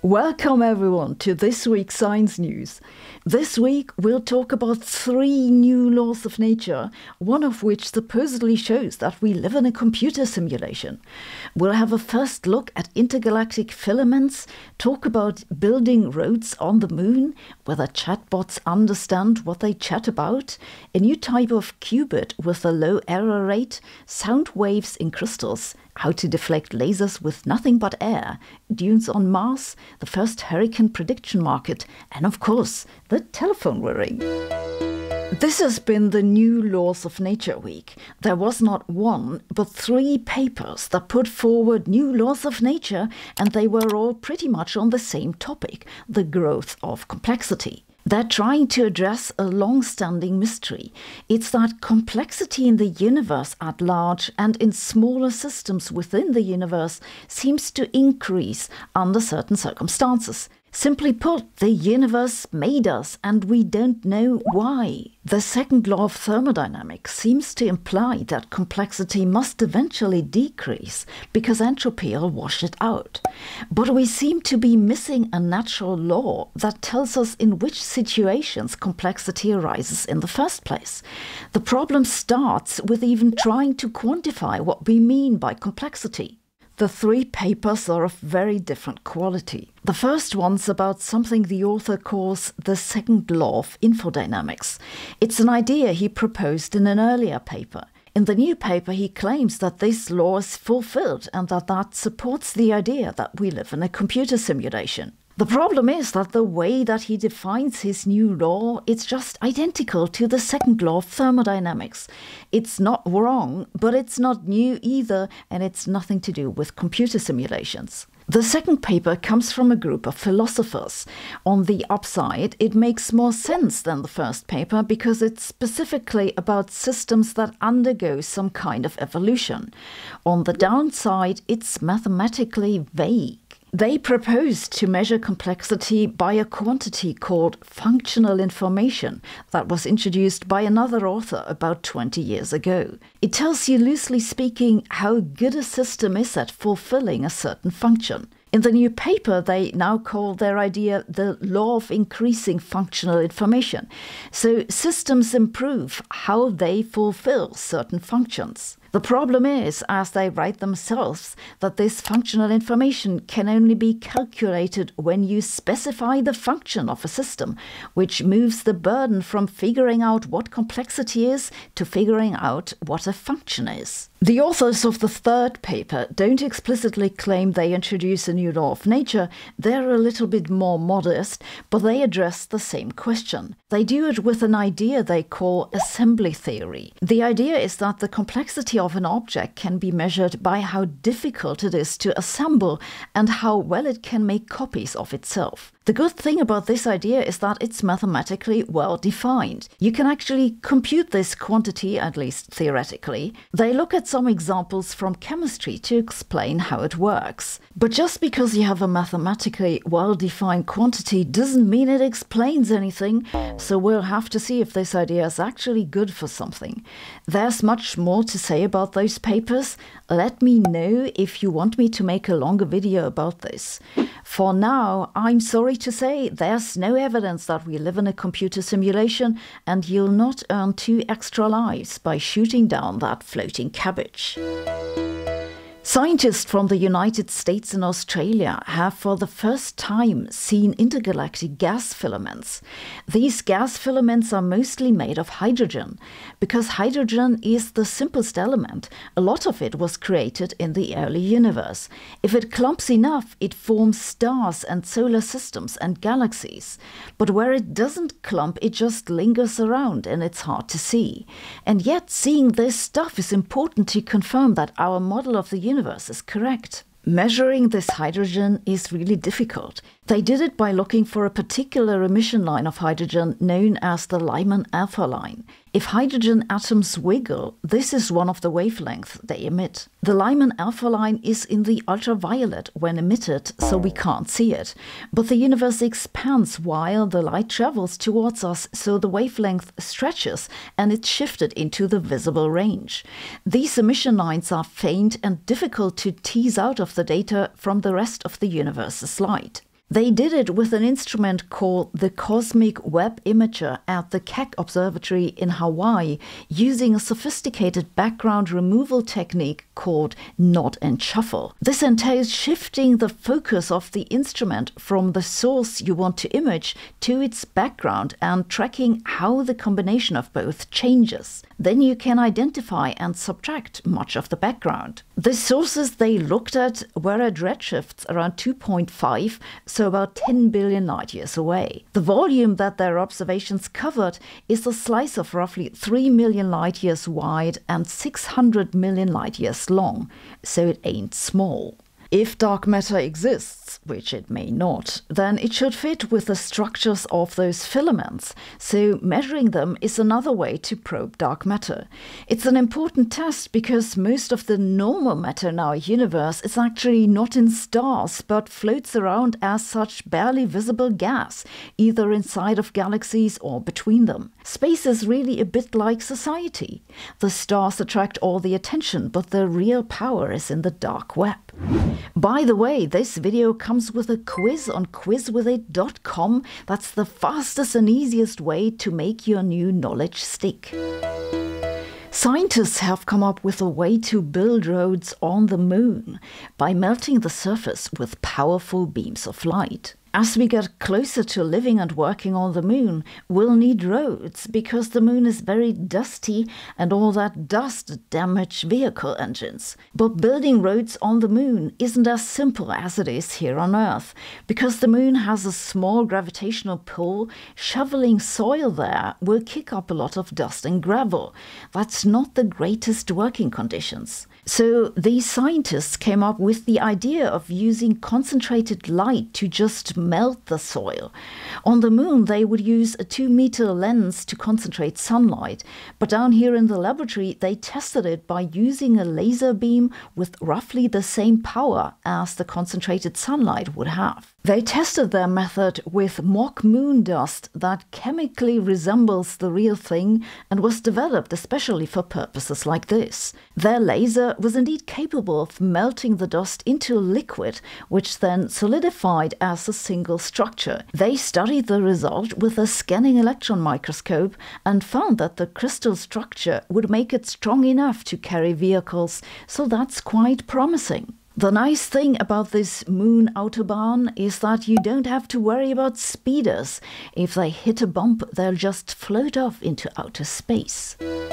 Welcome everyone to this week's Science News. This week we'll talk about 3 new laws of nature, one of which supposedly shows that we live in a computer simulation. We'll have a first look at intergalactic filaments, talk about building roads on the moon, whether chatbots understand what they chat about, a new type of qubit with a low error rate, sound waves in crystals, how to deflect lasers with nothing but air, dunes on Mars, the first hurricane prediction market, and of course, the telephone ring. This has been the New Laws of Nature week. There was not 1, but 3 papers that put forward new laws of nature, and they were all pretty much on the same topic, the growth of complexity. They're trying to address a long-standing mystery. It's that complexity in the universe at large and in smaller systems within the universe seems to increase under certain circumstances. Simply put, the universe made us and we don't know why. The second law of thermodynamics seems to imply that complexity must eventually decrease because entropy will wash it out. But we seem to be missing a natural law that tells us in which situations complexity arises in the first place. The problem starts with even trying to quantify what we mean by complexity. The 3 papers are of very different quality. The first one's about something the author calls the second law of infodynamics. It's an idea he proposed in an earlier paper. In the new paper, he claims that this law is fulfilled and that supports the idea that we live in a computer simulation. The problem is that the way that he defines his new law is just identical to the second law of thermodynamics. It's not wrong, but it's not new either, and it's nothing to do with computer simulations. The second paper comes from a group of philosophers. On the upside, it makes more sense than the first paper because it's specifically about systems that undergo some kind of evolution. On the downside, it's mathematically vague. They proposed to measure complexity by a quantity called functional information that was introduced by another author about 20 years ago. It tells you, loosely speaking, how good a system is at fulfilling a certain function. In the new paper, they now call their idea the law of increasing functional information. So systems improve how they fulfill certain functions. The problem is, as they write themselves, that this functional information can only be calculated when you specify the function of a system, which moves the burden from figuring out what complexity is to figuring out what a function is. The authors of the third paper don't explicitly claim they introduce a new law of nature. They're a little bit more modest, but they address the same question. They do it with an idea they call assembly theory. The idea is that the complexity of an object can be measured by how difficult it is to assemble and how well it can make copies of itself. The good thing about this idea is that it's mathematically well defined. You can actually compute this quantity, at least theoretically. They look at some examples from chemistry to explain how it works. But just because you have a mathematically well-defined quantity doesn't mean it explains anything, so we'll have to see if this idea is actually good for something. There's much more to say about those papers. Let me know if you want me to make a longer video about this. For now, I'm sorry to say there's no evidence that we live in a computer simulation, and you'll not earn 2 extra lives by shooting down that floating cabbage. Scientists from the United States and Australia have for the first time seen intergalactic gas filaments. These gas filaments are mostly made of hydrogen. Because hydrogen is the simplest element, a lot of it was created in the early universe. If it clumps enough, it forms stars and solar systems and galaxies. But where it doesn't clump, it just lingers around and it's hard to see. And yet seeing this stuff is important to confirm that our model of the universe is correct. Measuring this hydrogen is really difficult. They did it by looking for a particular emission line of hydrogen known as the Lyman alpha line. If hydrogen atoms wiggle, this is one of the wavelengths they emit. The Lyman alpha line is in the ultraviolet when emitted, so we can't see it. But the universe expands while the light travels towards us, so the wavelength stretches and it's shifted into the visible range. These emission lines are faint and difficult to tease out of the data from the rest of the universe's light. They did it with an instrument called the Cosmic Web Imager at the Keck Observatory in Hawaii, using a sophisticated background removal technique called nod and shuffle. This entails shifting the focus of the instrument from the source you want to image to its background and tracking how the combination of both changes. Then you can identify and subtract much of the background. The sources they looked at were at redshifts around 2.5, so about 10 billion light years away. The volume that their observations covered is a slice of roughly 3 million light years wide and 600 million light years long, so it ain't small. If dark matter exists, which it may not, then it should fit with the structures of those filaments, so measuring them is another way to probe dark matter. It's an important test because most of the normal matter in our universe is actually not in stars, but floats around as such barely visible gas, either inside of galaxies or between them. Space is really a bit like society. The stars attract all the attention, but the real power is in the dark web. By the way, this video comes with a quiz on quizwithit.com. That's the fastest and easiest way to make your new knowledge stick. Scientists have come up with a way to build roads on the moon by melting the surface with powerful beams of light. As we get closer to living and working on the moon, we'll need roads because the moon is very dusty and all that dust damages vehicle engines. But building roads on the moon isn't as simple as it is here on Earth. Because the moon has a small gravitational pull, shoveling soil there will kick up a lot of dust and gravel. That's not the greatest working conditions. So these scientists came up with the idea of using concentrated light to just melt the soil. On the moon, they would use a 2-meter lens to concentrate sunlight, but down here in the laboratory, they tested it by using a laser beam with roughly the same power as the concentrated sunlight would have. They tested their method with mock moon dust that chemically resembles the real thing and was developed especially for purposes like this. Their laser was indeed capable of melting the dust into a liquid, which then solidified as a single structure. They studied the result with a scanning electron microscope and found that the crystal structure would make it strong enough to carry vehicles, so that's quite promising. The nice thing about this moon autobahn is that you don't have to worry about speeders. If they hit a bump, they'll just float off into outer space.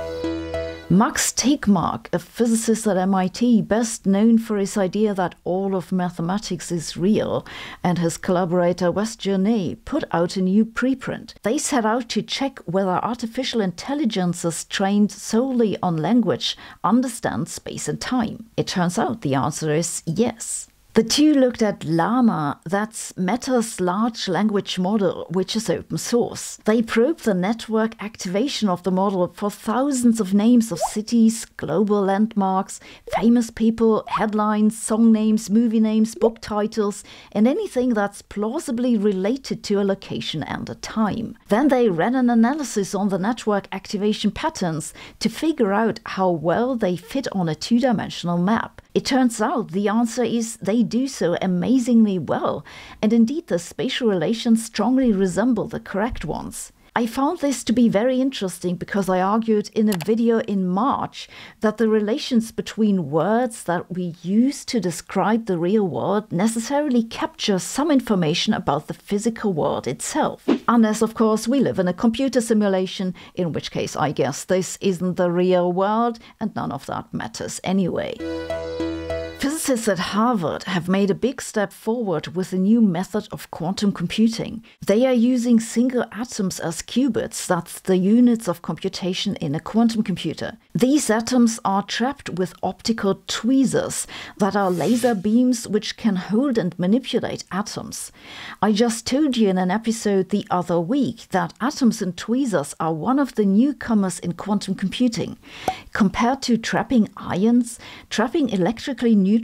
Max Tegmark, a physicist at MIT, best known for his idea that all of mathematics is real, and his collaborator Wes Journay put out a new preprint. They set out to check whether artificial intelligences trained solely on language understand space and time. It turns out the answer is yes. The two looked at Llama, that's Meta's large language model, which is open source. They probed the network activation of the model for thousands of names of cities, global landmarks, famous people, headlines, song names, movie names, book titles, and anything that's plausibly related to a location and a time. Then they ran an analysis on the network activation patterns to figure out how well they fit on a two-dimensional map. It turns out the answer is they do so amazingly well, and indeed the spatial relations strongly resemble the correct ones. I found this to be very interesting because I argued in a video in March that the relations between words that we use to describe the real world necessarily capture some information about the physical world itself. Unless, of course, we live in a computer simulation, in which case I guess this isn't the real world and none of that matters anyway. Physicists at Harvard have made a big step forward with a new method of quantum computing. They are using single atoms as qubits, that's the units of computation in a quantum computer. These atoms are trapped with optical tweezers that are laser beams which can hold and manipulate atoms. I just told you in an episode the other week that atoms and tweezers are one of the newcomers in quantum computing. Compared to trapping ions, trapping electrically neutral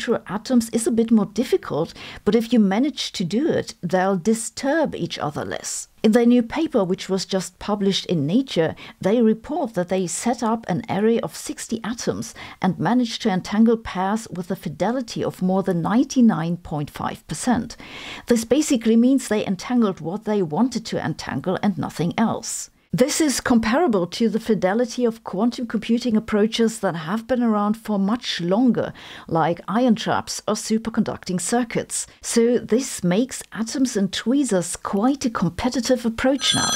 contour atoms is a bit more difficult, but if you manage to do it, they'll disturb each other less. In their new paper, which was just published in Nature, they report that they set up an array of 60 atoms and managed to entangle pairs with a fidelity of more than 99.5%. This basically means they entangled what they wanted to entangle and nothing else. This is comparable to the fidelity of quantum computing approaches that have been around for much longer, like ion traps or superconducting circuits. So this makes atoms and tweezers quite a competitive approach now.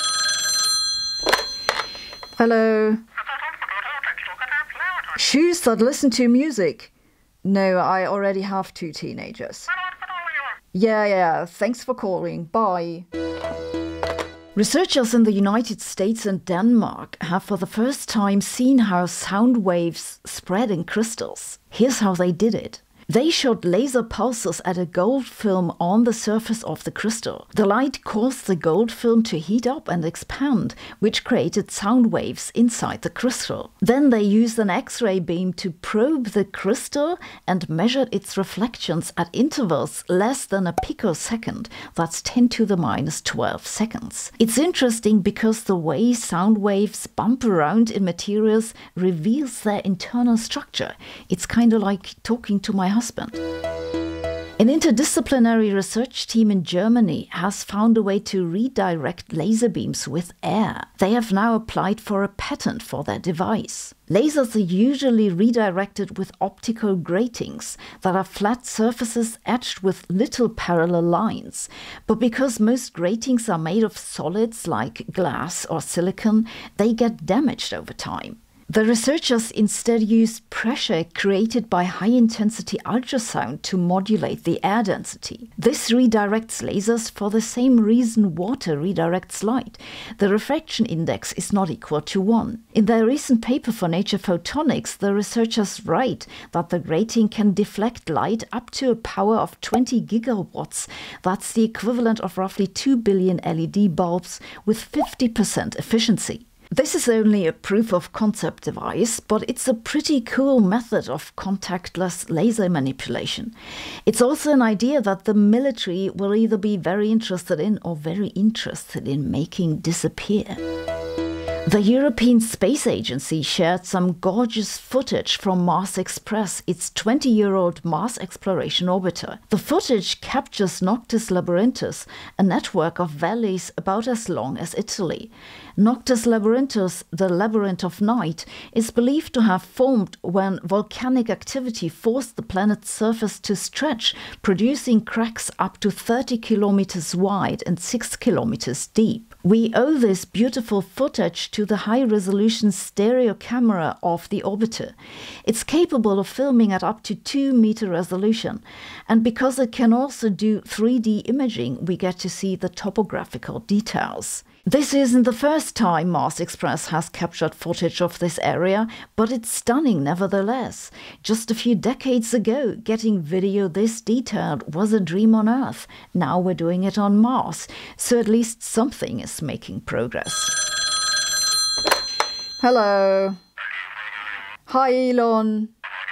Hello. Shoes that listen to music. No, I already have 2 teenagers. Yeah, thanks for calling. Bye. Researchers in the United States and Denmark have for the first time seen how sound waves spread in crystals. Here's how they did it. They shot laser pulses at a gold film on the surface of the crystal. The light caused the gold film to heat up and expand, which created sound waves inside the crystal. Then they used an X-ray beam to probe the crystal and measured its reflections at intervals less than a picosecond. That's 10 to the minus 12 seconds. It's interesting because the way sound waves bump around in materials reveals their internal structure. It's kind of like talking to my husband. An interdisciplinary research team in Germany has found a way to redirect laser beams with air. They have now applied for a patent for their device. Lasers are usually redirected with optical gratings that are flat surfaces etched with little parallel lines. But because most gratings are made of solids like glass or silicon, they get damaged over time. The researchers instead used pressure created by high-intensity ultrasound to modulate the air density. This redirects lasers for the same reason water redirects light. The refraction index is not equal to 1. In their recent paper for Nature Photonics, the researchers write that the grating can deflect light up to a power of 20 gigawatts. That's the equivalent of roughly 2 billion LED bulbs with 50% efficiency. This is only a proof of concept device, but it's a pretty cool method of contactless laser manipulation. It's also an idea that the military will either be very interested in or very interested in making disappear. The European Space Agency shared some gorgeous footage from Mars Express, its 20-year-old Mars exploration orbiter. The footage captures Noctis Labyrinthus, a network of valleys about as long as Italy. Noctis Labyrinthus, the labyrinth of night, is believed to have formed when volcanic activity forced the planet's surface to stretch, producing cracks up to 30 kilometers wide and 6 kilometers deep. We owe this beautiful footage to the high-resolution stereo camera of the orbiter. It's capable of filming at up to 2-meter resolution, and because it can also do 3D imaging, we get to see the topographical details. This isn't the first time Mars Express has captured footage of this area, but it's stunning nevertheless. Just a few decades ago, getting video this detailed was a dream on Earth. Now we're doing it on Mars, so at least something is making progress. Hello. Hi, Elon.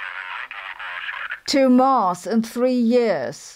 To Mars in 3 years.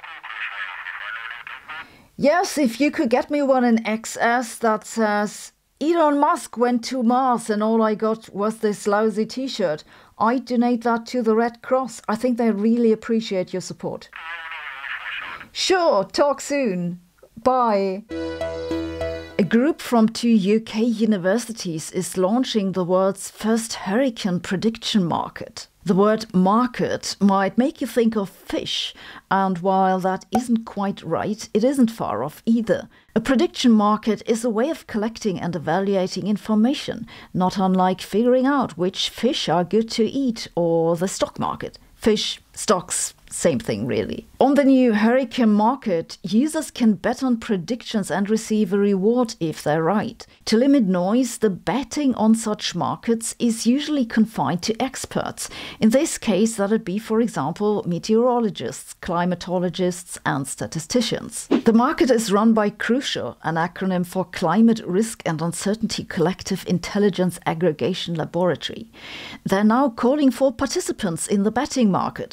Yes, if you could get me one in XS that says, Elon Musk went to Mars and all I got was this lousy t-shirt, I'd donate that to the Red Cross. I think they really appreciate your support. Sure, talk soon. Bye. A group from 2 UK universities is launching the world's first hurricane prediction market. The word market might make you think of fish, and while that isn't quite right, it isn't far off either. A prediction market is a way of collecting and evaluating information, not unlike figuring out which fish are good to eat or the stock market. Fish, stocks, same thing really. On the new hurricane market, users can bet on predictions and receive a reward if they're right. To limit noise, the betting on such markets is usually confined to experts. In this case, that'd be, for example, meteorologists, climatologists, and statisticians. The market is run by Crucial, an acronym for Climate Risk and Uncertainty Collective Intelligence Aggregation Laboratory. They're now calling for participants in the betting market.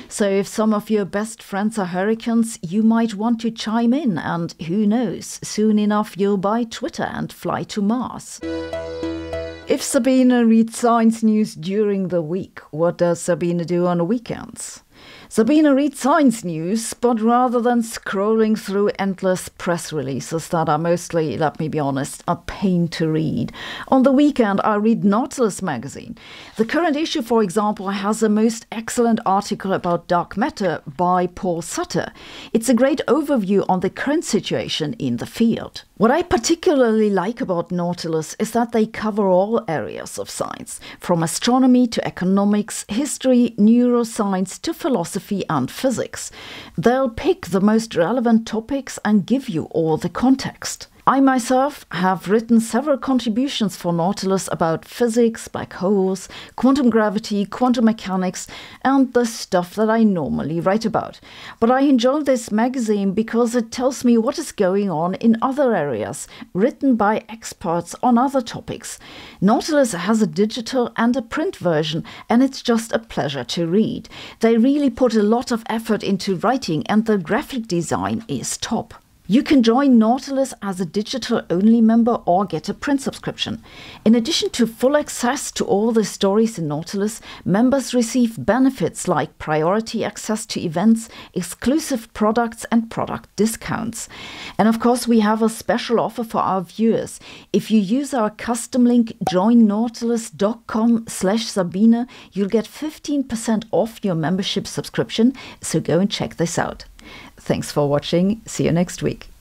So if some of your best friends are hurricanes, you might want to chime in, and who knows, soon enough you'll buy Twitter and fly to Mars. If Sabine reads science news during the week, what does Sabine do on the weekends? Sabine reads science news, but rather than scrolling through endless press releases that are mostly, let me be honest, a pain to read, on the weekend I read Nautilus magazine. The current issue, for example, has a most excellent article about dark matter by Paul Sutter. It's a great overview on the current situation in the field. What I particularly like about Nautilus is that they cover all areas of science, from astronomy to economics, history, neuroscience to philosophy and physics. They'll pick the most relevant topics and give you all the context. I myself have written several contributions for Nautilus about physics, black holes, quantum gravity, quantum mechanics, and the stuff that I normally write about. But I enjoy this magazine because it tells me what is going on in other areas, written by experts on other topics. Nautilus has a digital and a print version, and it's just a pleasure to read. They really put a lot of effort into writing, and the graphic design is top. You can join Nautilus as a digital-only member or get a print subscription. In addition to full access to all the stories in Nautilus, members receive benefits like priority access to events, exclusive products and product discounts. And of course, we have a special offer for our viewers. If you use our custom link joinnautilus.com/Sabine, you'll get 15% off your membership subscription, so go and check this out. Thanks for watching. See you next week.